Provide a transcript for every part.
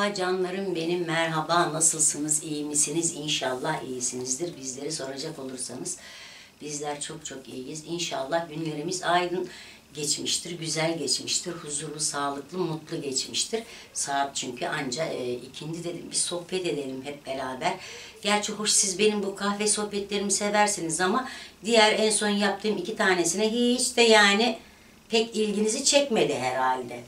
Merhaba canlarım benim, merhaba, nasılsınız, iyi misiniz? İnşallah iyisinizdir. Bizleri soracak olursanız bizler çok çok iyiyiz. İnşallah günlerimiz aydın geçmiştir, güzel geçmiştir, huzurlu, sağlıklı, mutlu geçmiştir. Saat çünkü anca ikindi, dedim bir sohbet edelim hep beraber. Gerçi hoş, siz benim bu kahve sohbetlerimi seversiniz ama diğer en son yaptığım 2 tanesine hiç de yani pek ilginizi çekmedi herhalde.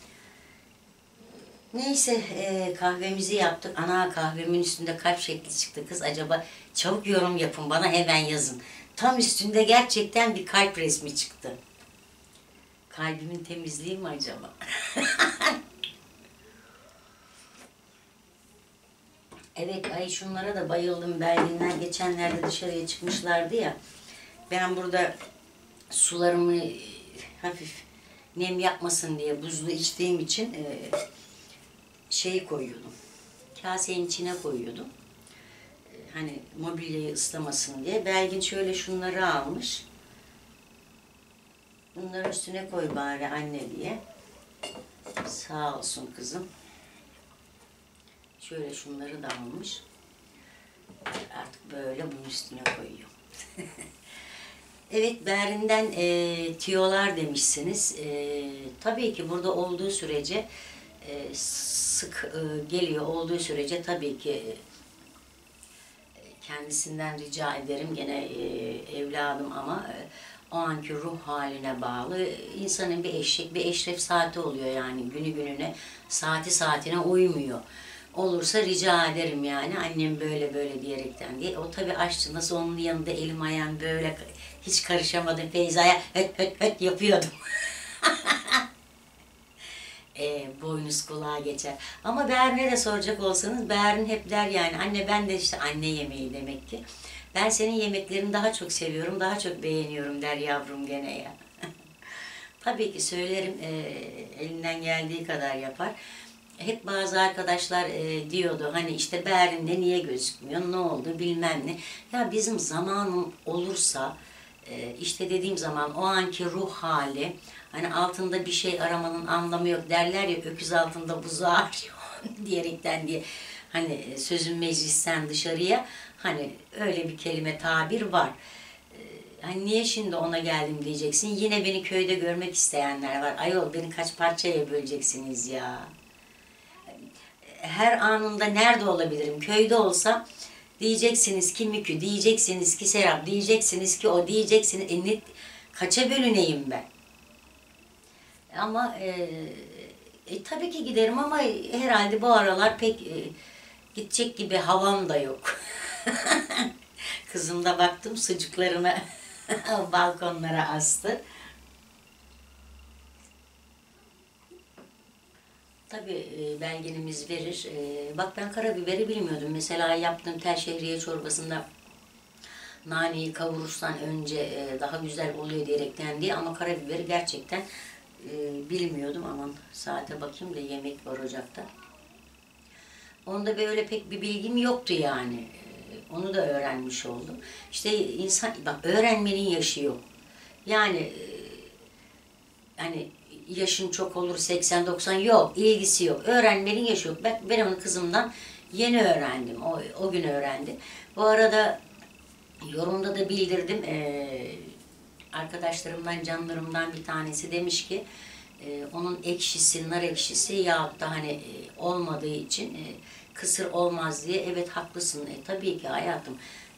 Neyse, kahvemizi yaptık. Ana, kahvemin üstünde kalp şekli çıktı kız. Acaba, çabuk yorum yapın bana, hemen yazın. Tam üstünde gerçekten bir kalp resmi çıktı. Kalbimin temizliği mi acaba? Evet, ay şunlara da bayıldım. Berlin'den geçenlerde dışarıya çıkmışlardı ya. Ben burada sularımı hafif nem yapmasın diye buzlu içtiğim için şey koyuyordum. Kasenin içine koyuyordum. Hani mobilyayı ıslamasın diye. Belgin şöyle şunları almış. Bunları üstüne koy bari anne diye. Sağ olsun kızım. Şöyle şunları da almış. Artık böyle bunun üstüne koyuyorum. Evet, Berlin'den tüyolar demişsiniz. Tabii ki burada olduğu sürece sık geliyor olduğu sürece tabii ki kendisinden rica ederim. Gene evladım ama o anki ruh haline bağlı. İnsanın bir eşek, bir eşref saati oluyor yani, günü gününe, saati saatine uymuyor. Olursa rica ederim yani, annem böyle böyle diyerekten diye. O tabii aşçı, nasıl onun yanında elim ayağım böyle hiç karışamadım, Feyza'ya höt höt höt yapıyordum. Boynuz kulağa geçer. Ama Berin'e de soracak olsanız, Berin hep der yani, anne ben de işte anne yemeği demek ki. Ben senin yemeklerini daha çok seviyorum, daha çok beğeniyorum der yavrum gene ya. Tabii ki söylerim, elinden geldiği kadar yapar. Hep bazı arkadaşlar diyordu hani işte Berin'de niye gözükmüyor, ne oldu bilmem ne. Ya bizim zamanım olursa, işte dediğim zaman o anki ruh hali, hani altında bir şey aramanın anlamı yok derler ya, öküz altında buzağı arıyor diyerekten diye. Hani sözün meclisten dışarıya, hani öyle bir kelime, tabir var. Hani niye şimdi ona geldim diyeceksin. Yine beni köyde görmek isteyenler var. Ayol, beni kaç parçaya böleceksiniz ya. Her anında nerede olabilirim? Köyde olsam diyeceksiniz ki Mükü, diyeceksiniz ki Serap, diyeceksiniz ki o, diyeceksiniz. Kaça bölüneyim ben? Ama tabii ki giderim ama herhalde bu aralar pek gidecek gibi havam da yok. Kızım da baktım sucuklarını balkonlara astı. Tabii belgenimiz verir. Bak, ben karabiberi bilmiyordum. Mesela yaptığım tel şehriye çorbasında naneyi kavurursan önce daha güzel oluyor diyerekten diye, ama karabiberi gerçekten bilmiyordum. Aman, saate bakayım da yemek var ocakta. Onda böyle pek bir bilgim yoktu yani. Onu da öğrenmiş oldum. İşte insan, bak, öğrenmenin yaşı yok. Yani hani yaşın çok olur 80-90, yok, ilgisi yok. Öğrenmenin yaşı yok. Ben onu kızımdan yeni öğrendim. O gün öğrendim. Bu arada yorumda da bildirdim. Arkadaşlarımdan, canlarımdan bir tanesi demiş ki onun ekşisi, nar ekşisi yahut da hani olmadığı için kısır olmaz diye. Evet, haklısın. Tabii ki hayatım.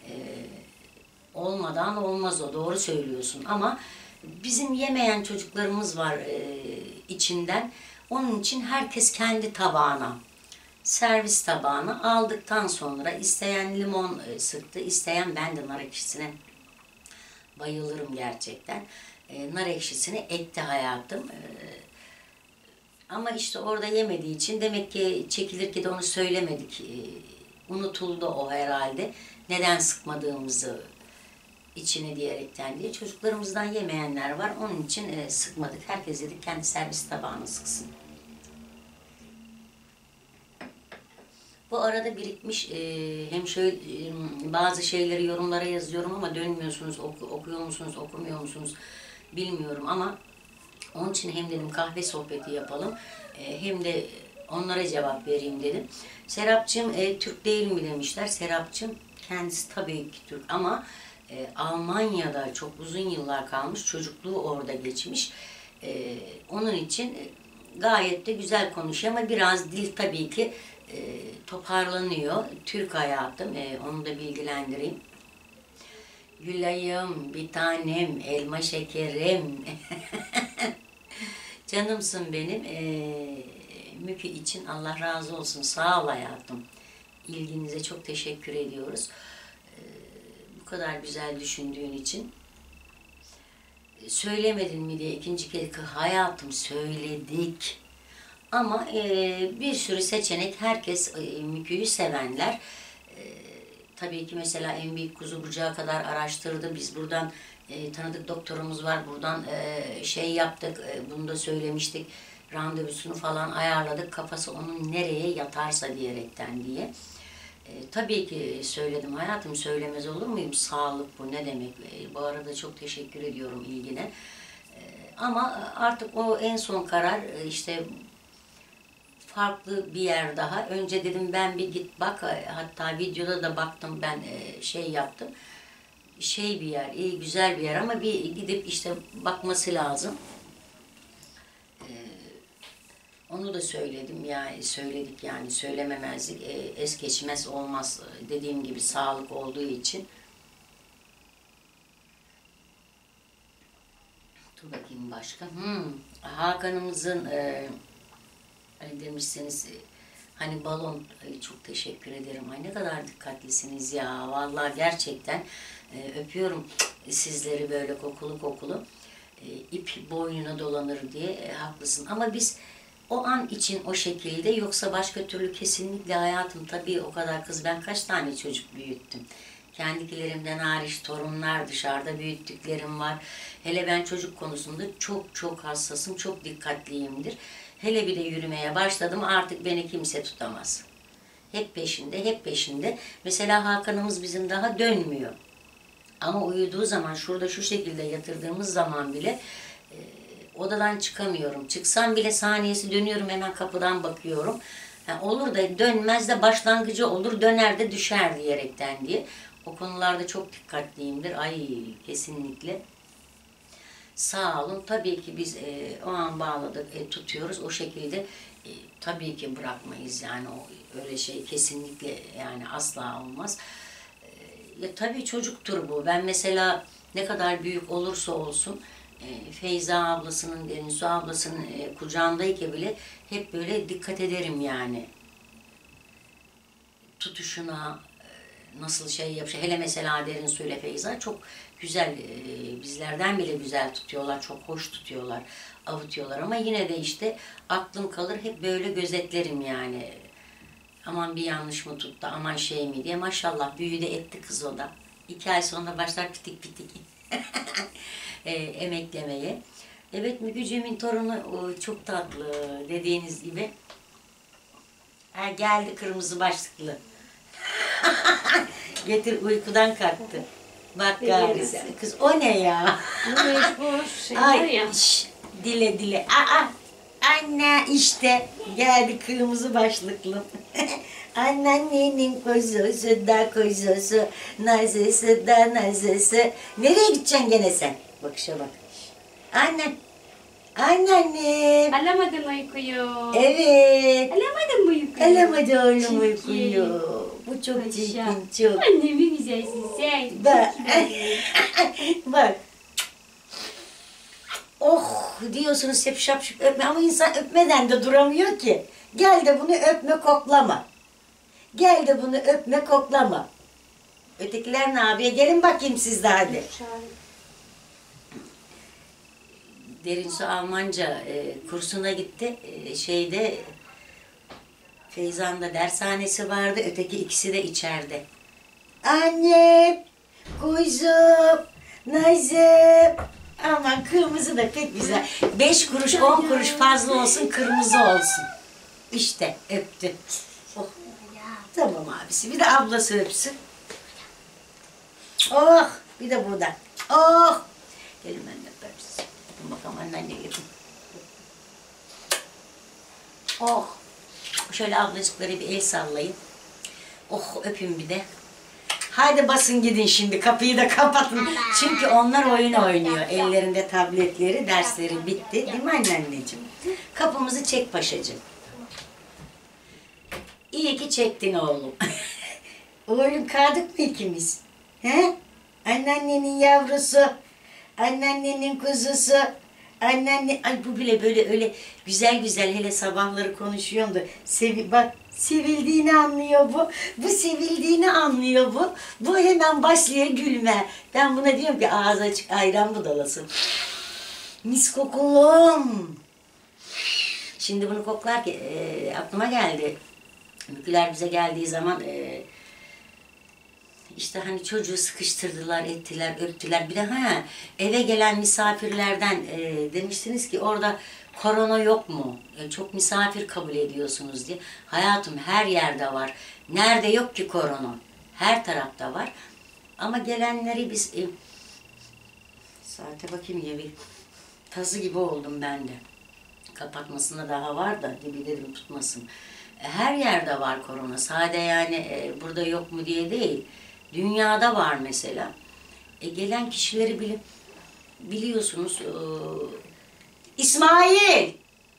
Olmadan olmaz o. Doğru söylüyorsun. Ama bizim yemeyen çocuklarımız var içinden. Onun için herkes kendi tabağına, servis tabağına aldıktan sonra isteyen limon sıktı, isteyen, ben de nar ekşisine bayılırım gerçekten. Nar ekşisini ekti hayatım. Ama işte orada yemediği için demek ki çekilirken de onu söylemedik. Unutuldu o herhalde. Neden sıkmadığımızı içine diyerekten diye. Çocuklarımızdan yemeyenler var. Onun için sıkmadık. Herkes dedik kendi servis tabağını sıksın. Bu arada birikmiş hem şöyle bazı şeyleri yorumlara yazıyorum ama dönmüyorsunuz, okuyor musunuz, okumuyor musunuz bilmiyorum ama onun için hem dedim kahve sohbeti yapalım, hem de Onlara cevap vereyim dedim. Serapcığım Türk değil mi demişler. Serapcığım kendisi tabii ki Türk ama Almanya'da çok uzun yıllar kalmış. Çocukluğu orada geçmiş. Onun için gayet de güzel konuşuyor ama biraz dil tabii ki toparlanıyor. Türk hayatım, onu da bilgilendireyim. Gülayım, bir tanem, elma şekerim. Canımsın benim. Mükü için Allah razı olsun. Sağ ol hayatım. İlginize çok teşekkür ediyoruz. Bu kadar güzel düşündüğün için. Söylemedin mi diye ikinci kez hayatım söyledik. Ama bir sürü seçenek, herkes Mükü'yü sevenler. Tabii ki mesela en büyük kuzu bucağı kadar araştırdı. Biz buradan tanıdık doktorumuz var. Buradan şey yaptık, bunu da söylemiştik. Randevusunu falan ayarladık. Kafası onun nereye yatarsa diyerekten diye. Tabii ki söyledim hayatım, söylemez olur muyum? Sağlık bu ne demek? Bu arada çok teşekkür ediyorum ilgine. Ama artık o en son karar işte farklı bir yer daha. Önce dedim ben bir git bak, hatta videoda da baktım ben şey yaptım. Şey bir yer, iyi güzel bir yer ama bir gidip işte bakması lazım. Onu da söyledim yani söyledik yani söylememezlik es geçmez olmaz dediğim gibi sağlık olduğu için. Dur bakayım başka. Hakan'ımızın demişsiniz hani balon, çok teşekkür ederim. Ay ne kadar dikkatlisiniz ya. Vallahi gerçekten öpüyorum sizleri böyle kokulu kokulu. İp boynuna dolanır diye haklısın. Ama biz o an için o şekilde, yoksa başka türlü kesinlikle hayatım tabii o kadar kız, ben kaç tane çocuk büyüttüm. Kendilerimden hariç torunlar dışarıda büyüttüklerim var. Hele ben çocuk konusunda çok çok hassasım, çok dikkatliyimdir. Hele bir de yürümeye başladım, artık beni kimse tutamaz. Hep peşinde, hep peşinde. Mesela Hakan'ımız bizim daha dönmüyor. Ama uyuduğu zaman, şurada şu şekilde yatırdığımız zaman bile odadan çıkamıyorum. Çıksam bile saniyesi dönüyorum, hemen kapıdan bakıyorum. Yani olur da dönmez de başlangıcı olur, döner de düşer diyerekten diye. O konularda çok dikkatliyimdir. Ay kesinlikle. Sağ olun. Tabii ki biz o an bağladık, tutuyoruz. O şekilde tabii ki bırakmayız. Yani o öyle şey kesinlikle yani asla olmaz. Ya tabii çocuktur bu. Ben mesela ne kadar büyük olursa olsun Feyza ablasının, Deniz ablasının kucağındayken bile hep böyle dikkat ederim yani. Tutuşuna, nasıl şey yapıyor. Hele mesela Derin Su ile Feyza çok güzel, bizlerden bile güzel tutuyorlar, çok hoş tutuyorlar, avutuyorlar ama yine de işte aklım kalır, hep böyle gözetlerim yani. Aman bir yanlış mı tuttu, aman şey mi diye. Maşallah büyüdü etti kız o da. 2 ay sonra başlar pitik pitik emeklemeye. Evet, Mügücüğümün torunu çok tatlı dediğiniz gibi. Ha, geldi kırmızı başlıklı. Getir, uykudan kalktı. Bak gari sen. Kız o ne ya? Bu mecbur şey var Ay, ya. dile dile. Aa, anne işte geldi kırmızı başlıklı. Anneannenin kuzusu da kuzusu, nazısı da nazısı. Nereye gideceksin gene sen? Bakışa bak. Annem. Anneannem. Alamadın uykuyu. Evet. Alamadın mı uykuyu? Alamadı oğlum Çirkin. uykuyu. Bu çok Paşa. çirkin, çok. Annemin güzelsin sen. Bak. Bak. Oh diyorsunuz hep şapşık öpme ama insan öpmeden de duramıyor ki. Gel de bunu öpme koklama. Gel de bunu öpme koklama. Ötekiler ne yapıyor? Gelin bakayım siz de hadi. Derin Su Almanca kursuna gitti. Şeyde Feyza'nın da dershanesi vardı. Öteki ikisi de içeride. Annem, kuzum, nazım. Aman kırmızı da pek güzel. 5 kuruş 10 kuruş fazla olsun, kırmızı olsun. İşte öptü. Oh. Tamam abisi. Bir de ablası öpsün. Oh. Bir de buradan. Oh. Gelin ben de öpeyim sizi. Bakın bakalım anneanne yapın. Oh. Şöyle ablacıklara bir el sallayın. Oh öpün bir de. Haydi basın gidin şimdi, kapıyı da kapatın. Çünkü onlar oyun oynuyor. Ellerinde tabletleri, dersleri bitti. Değil mi anneanneciğim? Kapımızı çek paşacığım. İyi ki çektin oğlum. Oğlum kaldık mı ikimiz? He? Anneannenin yavrusu, anneannenin kuzusu, anneanne... Ay bu bile böyle öyle güzel güzel hele sabahları konuşuyorum da bak sevildiğini anlıyor bu. Bu sevildiğini anlıyor bu. Bu hemen başlıyor gülme. Ben buna diyorum ki ağzı açık ayran budalasın. Mis kokulum. Şimdi bunu koklarken aklıma geldi. Müküler bize geldiği zaman işte hani çocuğu sıkıştırdılar, ettiler, öptüler. Bir de eve gelen misafirlerden demiştiniz ki orada korona yok mu? Çok misafir kabul ediyorsunuz diye. Hayatım her yerde var. Nerede yok ki korona? Her tarafta var. Ama gelenleri biz... saate bakayım ya bir tazı gibi oldum ben de. Kapatmasına daha var da dibi dedim tutmasın. Her yerde var korona. Sade yani burada yok mu diye değil. Dünyada var mesela. Gelen kişileri biliyorsunuz. İsmail!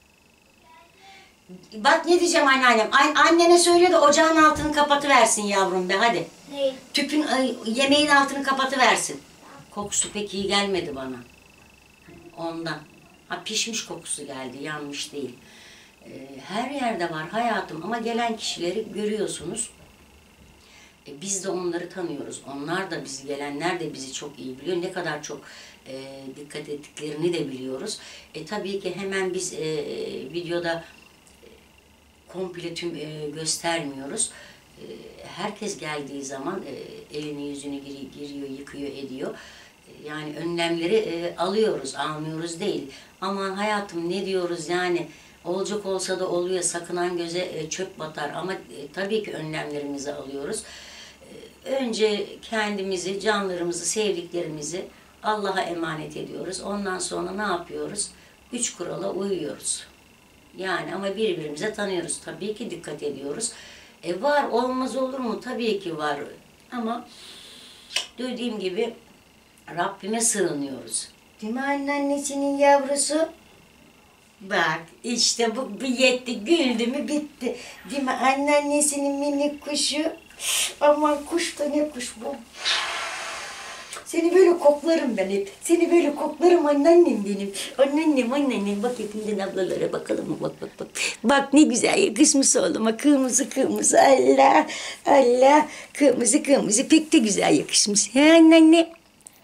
Bak ne diyeceğim anneannem. Annene söyle de ocağın altını kapatıversin yavrum be hadi. Ne? Tüpün, yemeğin altını kapatıversin. Kokusu pek iyi gelmedi bana. Ondan. Pişmiş kokusu geldi, yanmış değil. Her yerde var hayatım ama gelen kişileri görüyorsunuz. Biz de onları tanıyoruz. Onlar da bizi, gelenler de bizi çok iyi biliyor. Ne kadar çok dikkat ettiklerini de biliyoruz. Tabii ki hemen biz videoda komple tüm göstermiyoruz. Herkes geldiği zaman elini yüzünü giriyor, yıkıyor, ediyor. Yani önlemleri alıyoruz, almıyoruz değil. Aman hayatım ne diyoruz yani, olacak olsa da oluyor, sakınan göze çöp batar. Ama tabii ki önlemlerimizi alıyoruz. Önce kendimizi, canlarımızı, sevdiklerimizi Allah'a emanet ediyoruz. Ondan sonra ne yapıyoruz? 3 kurala uyuyoruz. Yani ama birbirimize tanıyoruz. Tabii ki dikkat ediyoruz. Var, olmaz olur mu? Tabii ki var. Ama dediğim gibi Rabbime sığınıyoruz. Değil mi anneannesinin yavrusu? Bak işte bu yetti, güldü mü bitti. Değil mi anneannesinin minik kuşu? Aman kuş da ne kuş bu? Seni böyle koklarım ben hep. Seni böyle koklarım anneannem benim. Anneannem. Bak hepimden ablalara bakalım mı? Bak. Bak ne güzel yakışmış oğluma. Kırmızı. Allah. Kırmızı. Pek de güzel yakışmış. He anneanne?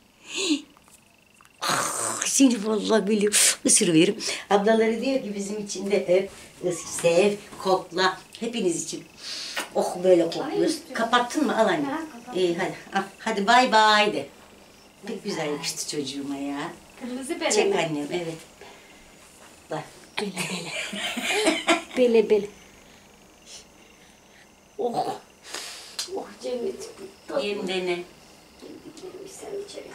Seni vallahi böyle ısırıverim. Ablaları diyor ki bizim için de öp, sev, kokla. Hepiniz için. Oh böyle kokluyoruz. Kapattın mı? Al anne. İyi hadi. Hadi bay bay de. Pek güzel yakıştı çocuğuma ya. Kırmızı bere Çek mi? annem evet. Bak. Bele. Oh. Oh cennet. Yem dene. Sen içeri.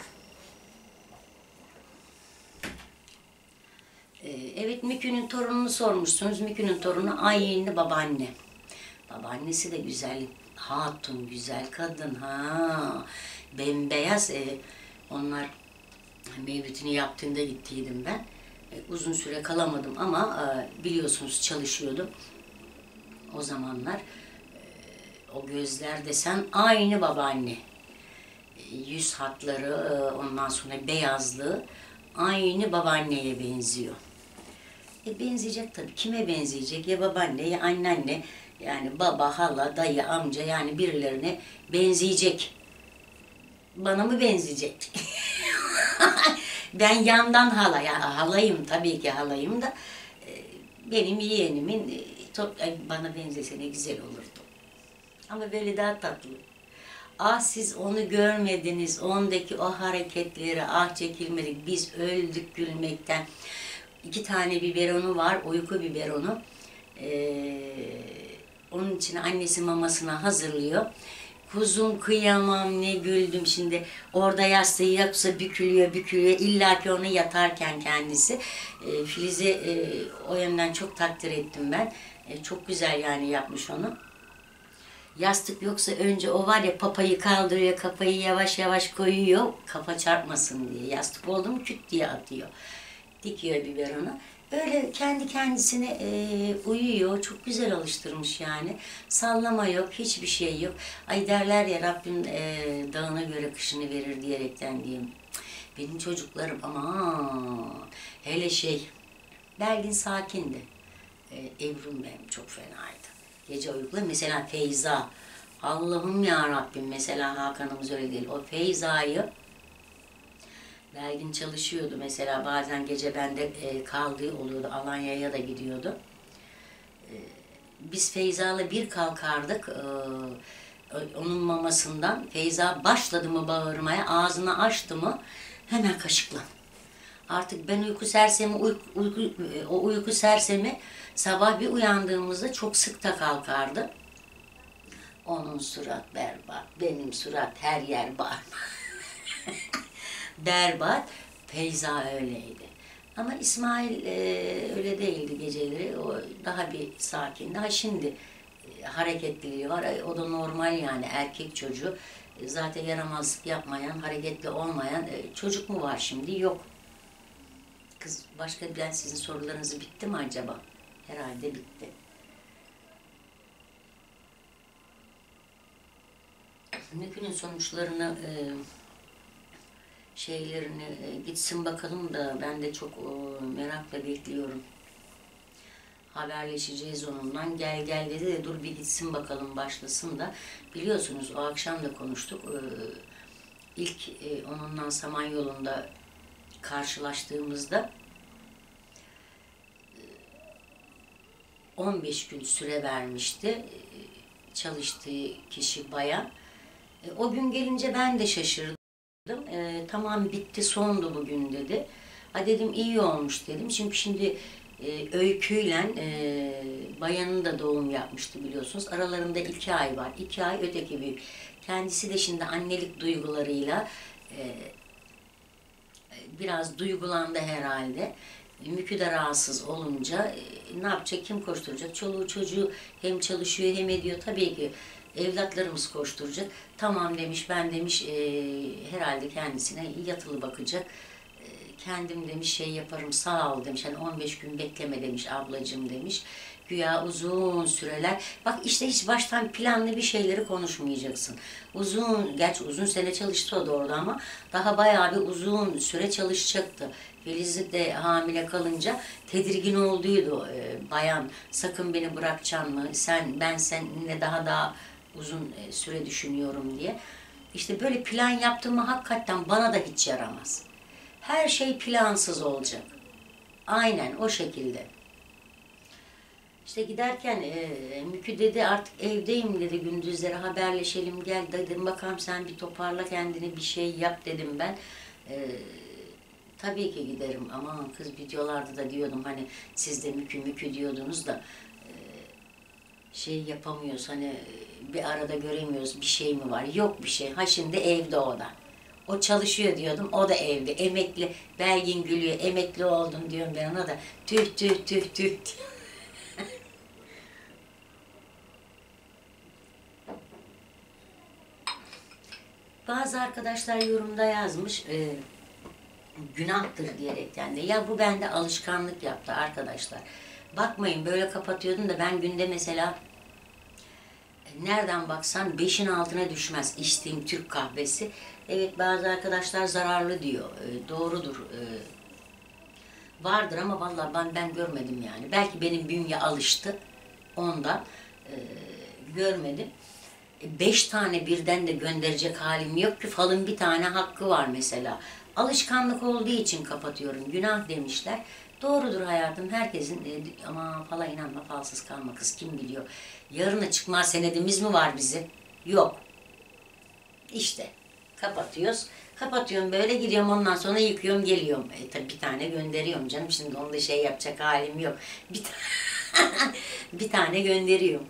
Evet Mükü'nün torununu sormuşsunuz. Mükü'nün torunu aynı babaanne. Babaannesi de güzel. Hatun güzel kadın ha. Bembeyaz. Onlar mevlütünü yaptığında gittiydim ben. Uzun süre kalamadım ama biliyorsunuz çalışıyordum. O zamanlar o gözler desen aynı babaanne. Yüz hatları ondan sonra beyazlığı aynı babaanneye benziyor. Benzeyecek tabii. Kime benzeyecek? Ya babaanne ya anneanne. Yani baba, hala, dayı, amca yani birilerine benzeyecek. Bana mı benzeyecek? Ben yandan halayım tabii ki halayım da benim yeğenimin bana benzese ne güzel olurdu. Ama böyle daha tatlı. Siz onu görmediniz, ondaki o hareketleri, çekilmedik. Biz öldük gülmekten. 2 tane biberonu var, uyku biberonu. Onun için annesi mamasına hazırlıyor. Kuzum kıyamam ne güldüm şimdi. Orada yastığı yoksa bükülüyor. İlla ki onu yatarken kendisi. Filiz'i o yönden çok takdir ettim ben. Çok güzel yani yapmış onu. Yastık yoksa önce o var ya, papayı kaldırıyor, kafayı yavaş yavaş koyuyor, kafa çarpmasın diye. Yastık oldu mu küt diye atıyor. Dikiyor biberonu. Öyle kendi kendisine uyuyor. Çok güzel alıştırmış yani. Sallama yok, hiçbir şey yok. Ay derler ya, Rabbim dağına göre kışını verir diyerekten diyeyim. Benim çocuklarım ama hele Belgin sakindi. Ebru'm benim çok fenaydı. Gece uyukla mesela Feyza. Allah'ım ya Rabbim, mesela Hakan'ımız öyle değil. O Feyza'yı, Belgin çalışıyordu mesela, bazen gece bende kaldığı oluyordu. Alanya'ya da gidiyordu. Biz Feyza'la bir kalkardık. Onun mamasından Feyza başladı mı bağırmaya, ağzını açtı mı hemen kaşıkla. Artık ben uyku sersemi, o uyku sersemi sabah bir uyandığımızda çok sık da kalkardı. Onun surat berbat, benim surat her yer bağırma. Berbat. Feyza öyleydi. Ama İsmail öyle değildi geceleri. O daha bir sakin. Daha şimdi hareketliliği var. O da normal yani, erkek çocuğu. Zaten yaramazlık yapmayan, hareketli olmayan çocuk mu var şimdi? Yok. Kız, başka ben sizin sorularınızı bitti mi acaba? Herhalde bitti. Mümkünün sonuçlarını gitsin bakalım da ben de çok merakla bekliyorum. Haberleşeceğiz onunla. Gel gel dedi de dur bir gitsin bakalım, başlasın da. Biliyorsunuz o akşam da konuştuk. İlk onunla Samanyolu'nda karşılaştığımızda 15 gün süre vermişti çalıştığı kişi bayan. O gün gelince ben de şaşırdım. Tamam bitti, sondu bugün dedi. Ha dedim, iyi olmuş dedim. Çünkü şimdi Öykü'yle bayanın da doğum yapmıştı biliyorsunuz. Aralarında 2 ay var. 2 ay öteki büyük. Kendisi de şimdi annelik duygularıyla biraz duygulandı herhalde. Mükü de rahatsız olunca ne yapacak, kim koşturacak? Çoluğu çocuğu hem çalışıyor hem ediyor. Tabii ki evlatlarımız koşturacak. Tamam demiş, ben demiş herhalde kendisine yatılı bakacak. Kendim demiş yaparım, sağ ol demiş. Hani 15 gün bekleme demiş ablacığım demiş. Güya uzun süreler. Bak işte hiç baştan planlı bir şeyleri konuşmayacaksın. Gerçi uzun sene çalıştı o da orada ama daha bayağı bir uzun süre çalışacaktı. Filiz de hamile kalınca tedirgin olduydu bayan. Sakın beni bırakacaksın mı? Ben seninle daha uzun süre düşünüyorum diye. İşte böyle plan yaptığımı hakikaten bana da hiç yaramaz. Her şey plansız olacak. Aynen o şekilde. İşte giderken Mükü dedi artık evdeyim dedi, gündüzleri haberleşelim gel dedim, bakalım sen bir toparla kendini, bir şey yap dedim ben. Tabii ki giderim ama kız videolarda da diyordum hani siz de Mükü diyordunuz da yapamıyoruz hani, bir arada göremiyoruz, bir şey mi var? Yok bir şey. Ha şimdi evde o da. O çalışıyor diyordum, o da evde. Emekli, Belgin gülüyor, emekli oldum diyorum ben ona da. Tüh tüh tüh tüh. Bazı arkadaşlar yorumda yazmış, günahtır diyerekten de. Ya bu bende alışkanlık yaptı arkadaşlar. Bakmayın böyle kapatıyordum da ben günde mesela nereden baksan 5'in altına düşmez içtiğim Türk kahvesi. Evet, bazı arkadaşlar zararlı diyor. Doğrudur. Vardır ama vallahi ben görmedim yani. Belki benim bünye alıştı. Ondan görmedim. 5 tane birden de gönderecek halim yok ki. Falın bir tane hakkı var mesela. Alışkanlık olduğu için kapatıyorum. Günah demişler. Doğrudur hayatım. Herkesin ama fala inanma, falsız kalma kız, kim biliyor. Yarına çıkma senedimiz mi var bizim? Yok. İşte kapatıyoruz. Kapatıyorum böyle, gidiyorum ondan sonra yıkıyorum geliyorum. Tabii bir tane gönderiyorum canım. Şimdi onu da yapacak halim yok. Bir tane gönderiyorum.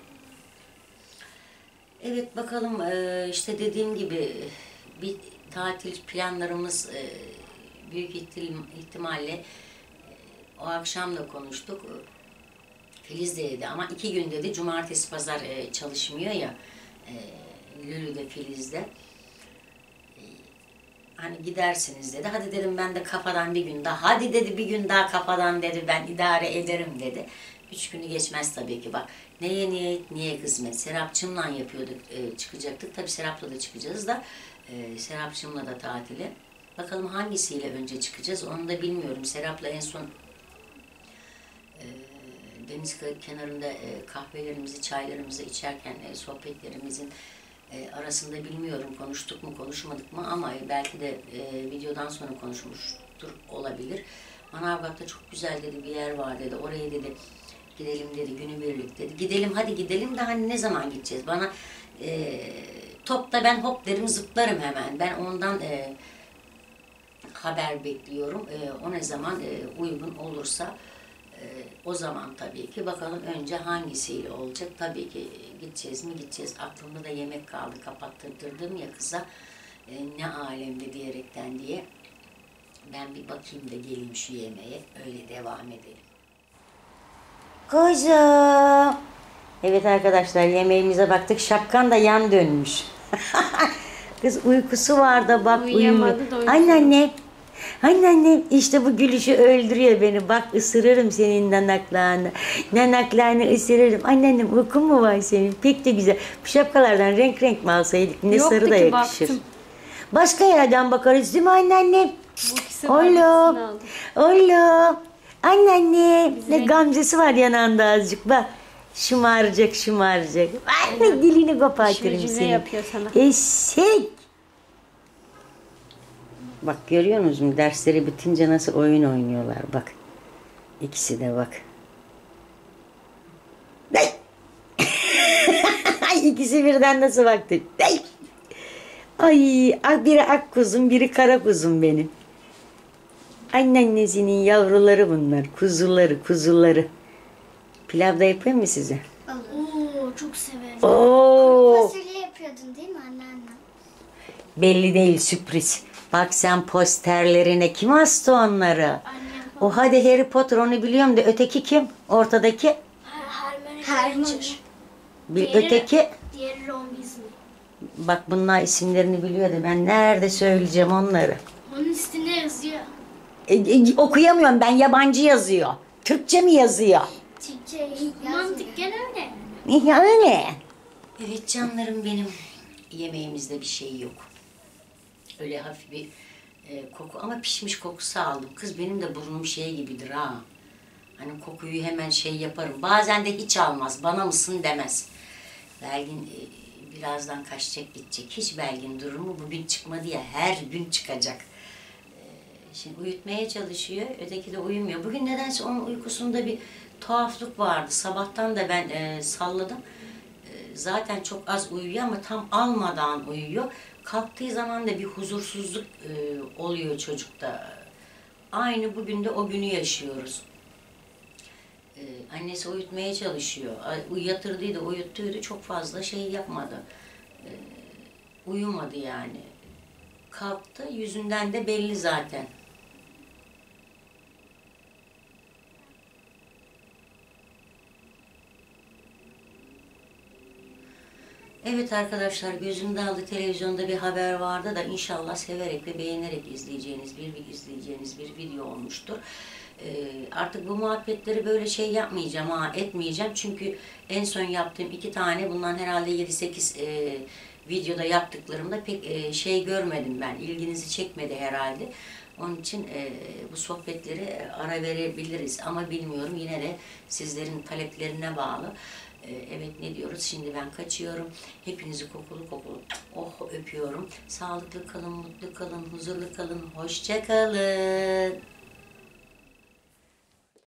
Evet bakalım, işte dediğim gibi bir tatil planlarımız büyük ihtimalle o akşam da konuştuk. Filiz de dedi ama 2 gün dedi, cumartesi pazar çalışmıyor ya, Lülü de Filiz de. Hani gidersiniz dedi. Hadi dedim ben de kafadan bir gün daha. Hadi dedi bir gün daha kafadan dedi, ben idare ederim dedi. 3 günü geçmez tabii ki bak. Neye niyet, niye kısmet. Serapçımla yapıyorduk, çıkacaktık. Tabii Serap'la da çıkacağız da. Serapçımla da tatile. Bakalım hangisiyle önce çıkacağız onu da bilmiyorum. Serap'la en son deniz kenarında kahvelerimizi, çaylarımızı içerken sohbetlerimizin arasında bilmiyorum konuştuk mu konuşmadık mı ama belki de videodan sonra konuşmuştur olabilir. Manavgat'ta çok güzel dedi bir yer var dedi. Oraya dedi gidelim dedi günübirlik dedi. Gidelim hadi gidelim de hani ne zaman gideceğiz? Bana topta ben hop derim zıplarım hemen. Ben ondan haber bekliyorum. O ne zaman uygun olursa o zaman tabii ki bakalım önce hangisiyle olacak. Tabii ki gideceğiz mi gideceğiz. Aklımda da yemek kaldı. Kapattırdım ya kıza ne alemde diyerekten diye. Ben bir bakayım da geleyim şu yemeğe. Öyle devam edelim. Kuzum. Evet arkadaşlar yemeğimize baktık. Şapkan da yan dönmüş. Kız uykusu var da bak uyumuyor. Anneanne. Anneannem işte bu gülüşü öldürüyor beni. Bak ısırırım senin nanaklarını. Nanaklarını ısırırım. Anneannem uykun mu var senin? Pek de güzel. Bu şapkalardan renk renk mi alsaydık? Ne sarı da yakışır. Baktım. Başka yerden bakarız değil mi anneannem? Oğlum. Oğlum. Anneanne. Ne gamzesi var yanağında azıcık bak. Şımaracak şımaracak. Anne dilini kopartırım seni. Yapıyor sana. Eşek. Bak görüyor musun dersleri bitince nasıl oyun oynuyorlar bak. İkisi de bak. Ay ikisi birden nasıl baktı. Ay biri ak kuzum biri kara kuzum benim. Anneannesinin yavruları bunlar. Kuzuları kuzuları. Pilav da yapayım mı size? Oo çok severim. Oo. Fasulye yapıyordun değil mi anneanne? Belli değil sürpriz. Bak sen posterlerine kim astı onları? Annem. O hadi Harry Potter onu biliyorum da öteki kim? Ortadaki? Hermione. Öteki? Diğeri Ron Weasley. Bak bunlar isimlerini biliyordu. Ben nerede söyleyeceğim onları? Onun üstünde yazıyor. Okuyamıyorum ben yabancı yazıyor. Türkçe mi yazıyor? Türkçe mantıken öyle. Ya öyle. Evet canlarım benim. Yemeğimizde bir şey yok. Öyle hafif bir koku ama pişmiş kokusu aldım. Kız benim de burnum şey gibidir ha. Hani kokuyu hemen şey yaparım. Bazen de hiç almaz. Bana mısın demez. Belgin birazdan kaçacak gidecek. Hiç Belgin durumu bugün çıkmadı ya. Her gün çıkacak. Şimdi uyutmaya çalışıyor. Öteki de uyumuyor. Bugün nedense onun uykusunda bir tuhaflık vardı. Sabahtan da ben salladım. Zaten çok az uyuyor ama tam almadan uyuyor. Kalktığı zaman da bir huzursuzluk oluyor çocukta. Aynı bugün de o günü yaşıyoruz. Annesi uyutmaya çalışıyor. Yatırdıydı, uyuttuydu. Çok fazla şey yapmadı. Uyumadı yani. Kalktı. Yüzünden de belli zaten. Evet arkadaşlar gözümde aldı televizyonda bir haber vardı da inşallah severek ve beğenerek izleyeceğiniz bir video olmuştur. Artık bu muhabbetleri böyle şey yapmayacağım etmeyeceğim çünkü en son yaptığım 2 tane bundan herhalde 7-8 videoda yaptıklarımda pek şey görmedim ben ilginizi çekmedi herhalde. Onun için bu sohbetleri ara verebiliriz ama bilmiyorum yine de sizlerin taleplerine bağlı. Evet ne diyoruz? Şimdi ben kaçıyorum. Hepinizi kokulu kokulu öpüyorum. Sağlıklı kalın, mutlu kalın, huzurlu kalın, hoşça kalın.